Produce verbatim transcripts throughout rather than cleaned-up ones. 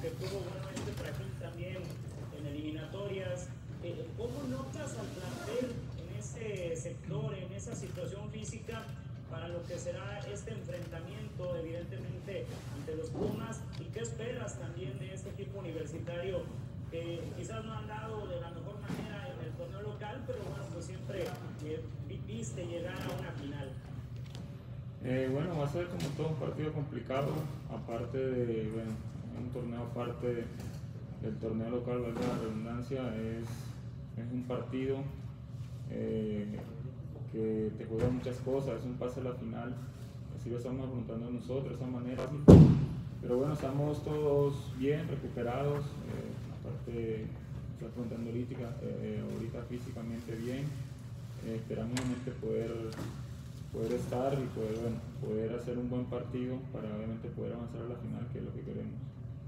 que tuvo bueno este trajín también en eliminatorias. Eh, ¿Cómo notas al plantel en ese sector, en esa situación física, para lo que será este enfrentamiento, evidentemente, ante los Pumas? ¿Y qué esperas también de este equipo universitario que quizás no han dado de la mejor manera en el torneo local, pero bueno, pues siempre eh, viste llegar a una final? Eh, bueno, va a ser como todo un partido complicado, aparte de, bueno, un torneo aparte del torneo local, valga la redundancia, es, es un partido eh, que te juega muchas cosas, es un pase a la final, así lo estamos afrontando nosotros, de esa manera. Pero bueno, estamos todos bien, recuperados, eh, aparte está afrontando ahorita, eh, ahorita físicamente bien, eh, esperamos obviamente poder, poder estar y poder, bueno, poder hacer un buen partido para obviamente poder avanzar a la final, que es lo que queremos.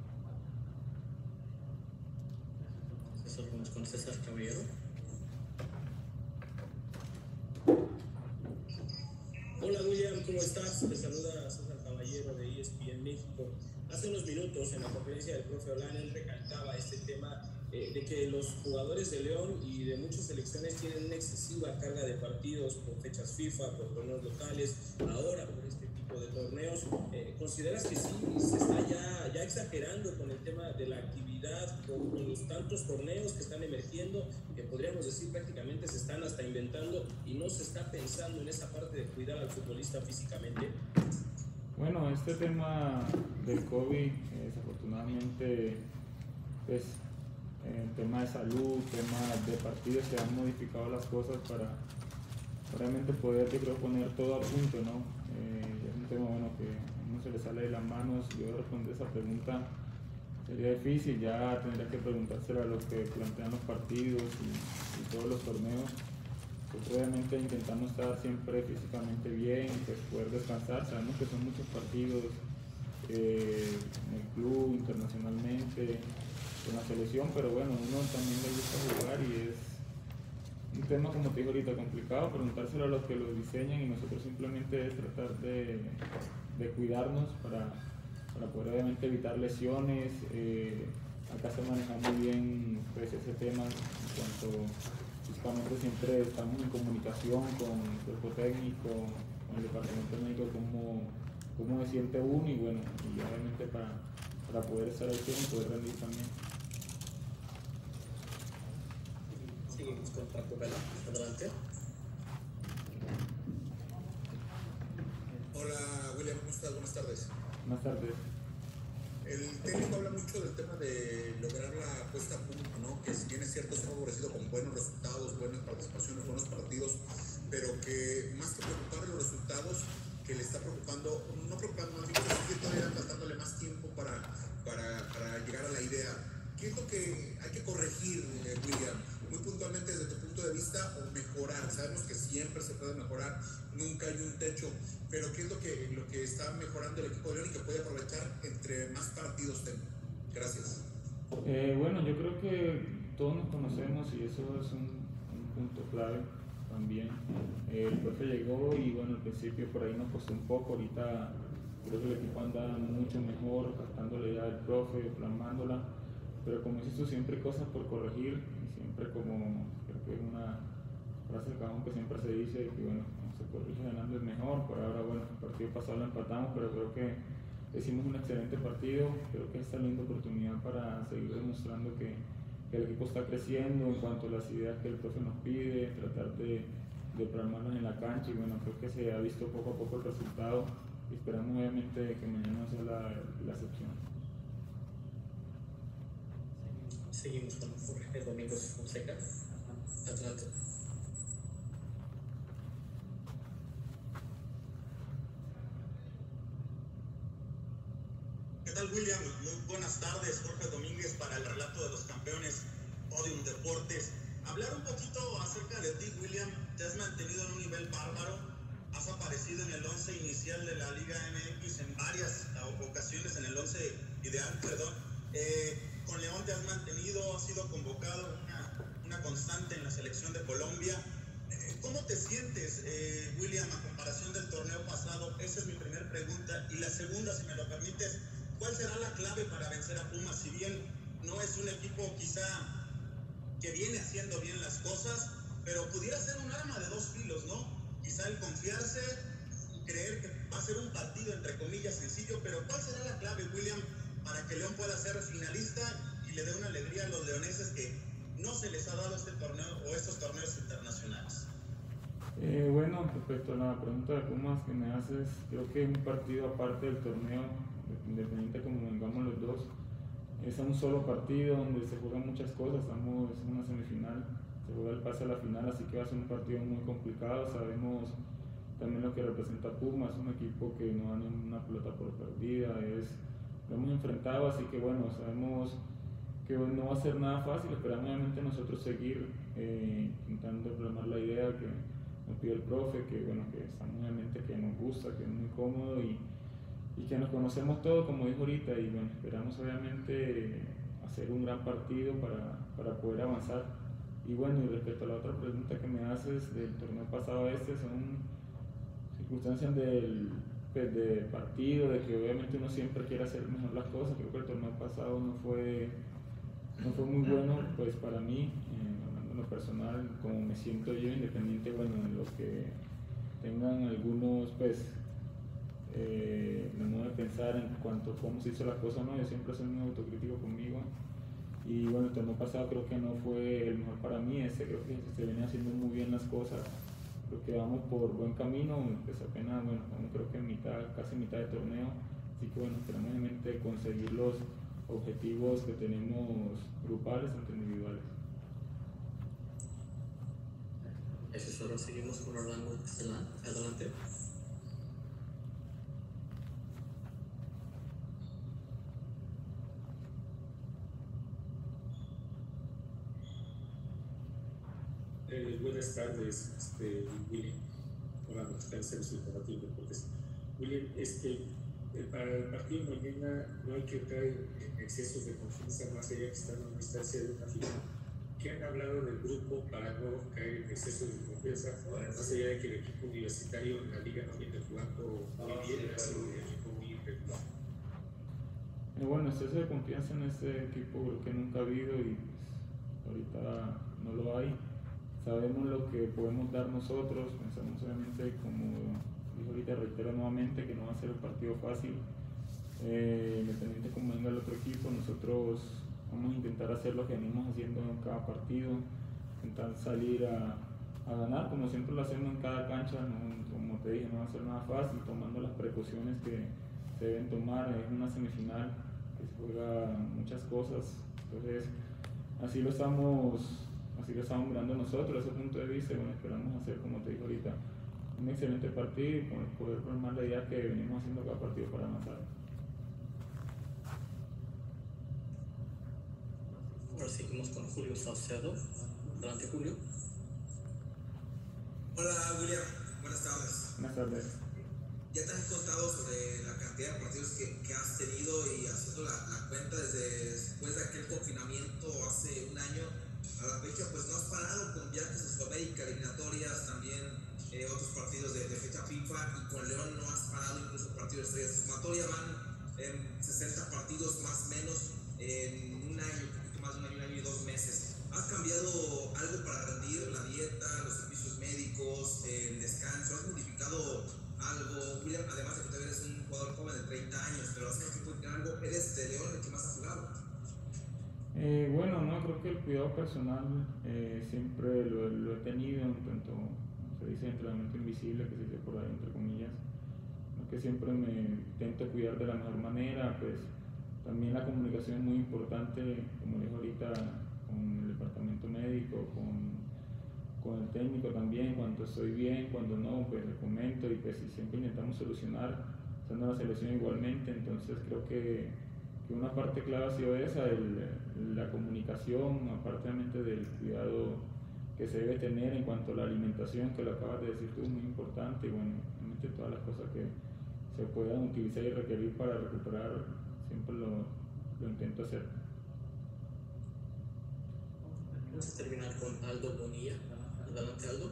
Vamos con César Caballero. Hola William, ¿cómo estás? Te saluda César Caballero de E S P N México. Hace unos minutos en la conferencia del profe Olan, él recalcaba este tema eh, de que los jugadores de León y de muchas selecciones tienen una excesiva carga de partidos por fechas FIFA, por torneos locales, ahora por este tipo de torneos. Eh, ¿Consideras que sí se está ya, ya exagerando con el tema de la actividad, con, con los tantos torneos que están emergiendo, que podríamos decir prácticamente se están hasta inventando y no se está pensando en esa parte de cuidar al futbolista físicamente? Bueno, este tema del COVID, eh, desafortunadamente, pues, en tema de salud, tema de partidos, se han modificado las cosas para realmente poder, yo creo, poner todo a punto, ¿no? Eh, es un tema, bueno, que a uno se le sale de las manos. Yo responder esa pregunta sería difícil, ya tendría que preguntárselo a los que plantean los partidos y, y todos los torneos. Pues obviamente intentamos estar siempre físicamente bien, pues poder descansar. Sabemos que son muchos partidos eh, en el club, internacionalmente, con la selección, pero bueno, uno también le gusta jugar y es un tema, como te digo ahorita, complicado, preguntárselo a los que lo diseñan, y nosotros simplemente es tratar de, de cuidarnos para, para poder obviamente evitar lesiones. Eh, acá se maneja muy bien pues, ese tema en cuanto físicamente siempre estamos en comunicación con el cuerpo técnico, con el departamento médico, cómo, cómo se siente uno, y bueno, y obviamente para, para poder estar al cien y poder rendir también. Seguimos con Paco Vela. Adelante. Hola William, ¿cómo estás? Buenas tardes. Buenas tardes. El técnico habla mucho del tema de lograr la puesta a punto, ¿no? Que si bien es cierto, es favorecido con buenos resultados, buenas participaciones, buenos partidos, pero que más que preocuparle los resultados, que le está preocupando, no preocupando, más bien que sigue todavía faltándole más tiempo para, para, para llegar a la idea. ¿Qué es lo que hay que corregir, eh, William? Muy puntualmente desde tu punto de vista, o mejorar. Sabemos que siempre se puede mejorar, nunca hay un techo, pero ¿qué es lo que, lo que está mejorando el equipo de León y que puede aprovechar entre más partidos tenga? Gracias. Eh, bueno, yo creo que todos nos conocemos y eso es un, un punto clave también. Eh, el profe llegó y bueno, al principio por ahí nos costó un poco, ahorita creo que el equipo anda mucho mejor, captando la idea del profe, plasmándola, pero como dices tú, siempre hay cosas por corregir, y siempre como, creo que es una frase del cajón que siempre se dice, que bueno, se corrige ganando es mejor. Por ahora, bueno, el partido pasado lo empatamos, pero creo que hicimos un excelente partido. Creo que esta es linda oportunidad para seguir demostrando que, que el equipo está creciendo en cuanto a las ideas que el profe nos pide, tratar de, de plasmarlas en la cancha, y bueno, creo que se ha visto poco a poco el resultado, y esperamos obviamente que mañana sea la, la excepción. Seguimos con Jorge Domingos Fonseca. Atlante. ¿Qué tal, William? Muy buenas tardes. Jorge Domínguez para el relato de los campeones Podium Deportes. Hablar un poquito acerca de ti, William. Te has mantenido en un nivel bárbaro. Has aparecido en el once inicial de la Liga M X en varias ocasiones, en el once ideal, perdón. Eh, con León te has mantenido, has sido convocado, una, una constante en la selección de Colombia. Eh, ¿Cómo te sientes, eh, William, a comparación del torneo pasado? Esa es mi primera pregunta. Y la segunda, si me lo permites, ¿cuál será la clave para vencer a Pumas? Si bien no es un equipo quizá que viene haciendo bien las cosas, pero pudiera ser un arma de dos filos, ¿no? Quizá el confiarse y creer que va a ser un partido entre comillas sencillo, pero ¿cuál será la clave, William, para que León pueda ser finalista y le dé una alegría a los leoneses que no se les ha dado este torneo o estos torneos internacionales? Eh, bueno, respecto a la pregunta de Pumas que me haces, creo que un partido aparte del torneo, independiente como vengamos los dos, es un solo partido donde se juegan muchas cosas. Estamos en una semifinal, se juega el pase a la final, así que va a ser un partido muy complicado. Sabemos también lo que representa Pumas, un equipo que no da ni una pelota por perdida, es, lo hemos enfrentado, así que bueno, sabemos que no va a ser nada fácil. Esperamos obviamente nosotros seguir eh, intentando plasmar la idea que nos pide el profe, que bueno, que estamos obviamente, que nos gusta, que es muy cómodo y, y que nos conocemos todos, como dijo ahorita, y bueno, esperamos obviamente hacer un gran partido para, para poder avanzar. Y bueno, y respecto a la otra pregunta que me haces del torneo pasado a este, son circunstancias del, pues, de partido, de que obviamente uno siempre quiere hacer mejor las cosas. Creo que el torneo pasado no fue, no fue muy bueno pues para mí, eh, hablando en lo personal, como me siento yo, independiente, bueno, de los que tengan algunos pues eh, mi modo de pensar en cuanto a cómo se hizo la cosa, no, yo siempre soy muy autocrítico conmigo. Y bueno, el torneo pasado creo que no fue el mejor para mí, este creo que se venía haciendo muy bien las cosas, creo que vamos por buen camino, pues apenas, bueno, creo que mitad, casi mitad de torneo, así que bueno, esperamos obviamente conseguir los objetivos que tenemos grupales ante individuales. Eso es, ahora seguimos con Orlando Castellán, adelante. Eh, buenas tardes, este, William. Hola, Servicio Informativo Deportes. William, este, eh, para el partido de mañana no hay que caer en excesos de confianza, más allá que están en una instancia de una final. ¿Qué han hablado del grupo para no caer en excesos de confianza? Más allá de que el equipo universitario en la liga no viene jugando muy bien, ha sido un equipo muy irregular. Eh, bueno, exceso de confianza en este equipo creo que nunca ha habido y pues, ahorita no lo hay. Sabemos lo que podemos dar nosotros, pensamos obviamente, como dijo ahorita, reitero nuevamente, que no va a ser un partido fácil, eh, independiente como venga el otro equipo, nosotros vamos a intentar hacer lo que venimos haciendo en cada partido, intentar salir a, a ganar, como siempre lo hacemos en cada cancha, no, como te dije, no va a ser nada fácil, tomando las precauciones que se deben tomar, es una semifinal, que se juega muchas cosas, entonces así lo estamos... Así lo estamos mirando nosotros desde ese punto de vista y bueno, esperamos hacer, como te digo ahorita, un excelente partido y poder formar la idea que venimos haciendo cada partido para avanzar. Ahora seguimos con Julio Saucedo. Adelante, Julio. Hola, William. Buenas tardes. Buenas tardes. Ya te han contado sobre la cantidad de partidos que, que has tenido y haciendo la, la cuenta desde después de aquel confinamiento hace un año a la fecha, pues no has parado con viajes a Sudamérica, eliminatorias, también eh, otros partidos de, de fecha FIFA, y con León no has parado incluso partidos de estrellas. Sumatoria van en sesenta partidos más o menos en un año, un poquito más de un año, un año y dos meses. ¿Has cambiado algo para rendir? La dieta, los servicios médicos, el descanso, ¿has modificado algo, William? Además de que todavía eres un jugador joven de treinta años, pero ¿has modificado algo? ¿Eres de León el que más ha jugado? Eh, bueno, no, creo que el cuidado personal eh, siempre lo, lo he tenido, en tanto se dice entrenamiento invisible, que se dice por ahí entre comillas, ¿no? Que siempre me intento cuidar de la mejor manera, pues también la comunicación es muy importante, como dijo ahorita, con el departamento médico, con, con el técnico también, cuando estoy bien, cuando no, pues le comento y pues siempre intentamos solucionar, estando la selección igualmente, entonces creo que una parte clave ha sido esa, el, la comunicación, aparte del cuidado que se debe tener en cuanto a la alimentación, que lo acabas de decir tú, es muy importante, y bueno, obviamente todas las cosas que se puedan utilizar y requerir para recuperar, siempre lo, lo intento hacer. Vamos a terminar con Aldo Bonilla. Adelante, Aldo.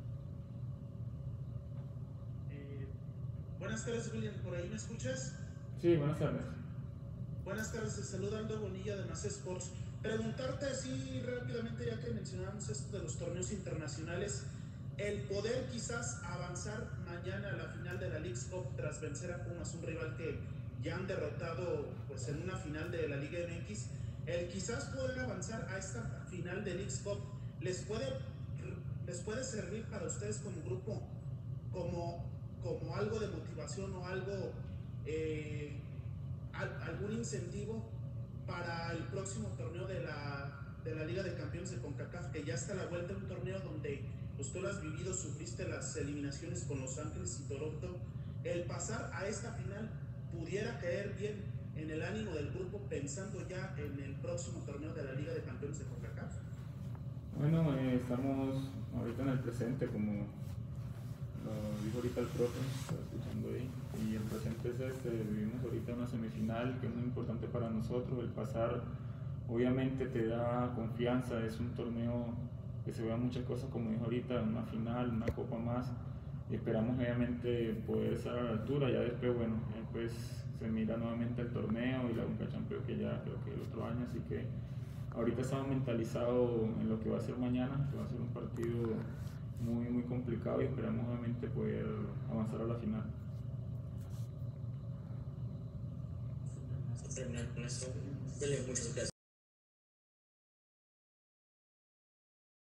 Eh, buenas tardes, William, ¿por ahí me escuchas? Sí, buenas tardes. Buenas tardes, te saluda Aldo Bonilla de Más Sports. Preguntarte así rápidamente, ya que mencionamos esto de los torneos internacionales, el poder quizás avanzar mañana a la final de la Leagues Cup tras vencer a Pumas, un rival que ya han derrotado pues en una final de la Liga M X, el quizás poder avanzar a esta final de Leagues Cup, ¿les puede, les puede servir para ustedes como grupo como, como algo de motivación o algo, eh, al, algún incentivo para el próximo torneo de la, de la Liga de Campeones de CONCACAF, que ya está a la vuelta, un torneo donde pues, tú lo has vivido, sufriste las eliminaciones con Los Ángeles y Toronto? El pasar a esta final pudiera caer bien en el ánimo del grupo pensando ya en el próximo torneo de la Liga de Campeones de CONCACAF. Bueno, eh, estamos ahorita en el presente, como lo dijo ahorita el profe, estaba escuchando ahí, y el presente es este, vivimos ahorita una semifinal que es muy importante para nosotros. El pasar obviamente te da confianza, es un torneo que se vean muchas cosas, como dijo ahorita, una final, una copa más, y esperamos obviamente poder estar a la altura. Ya después, bueno, después se mira nuevamente el torneo y la Conca Champions, que ya creo que el otro año, así que ahorita estamos mentalizados en lo que va a ser mañana, que va a ser un partido muy muy complicado, y esperamos obviamente poder avanzar a la final. Terminar con eso, muchas gracias.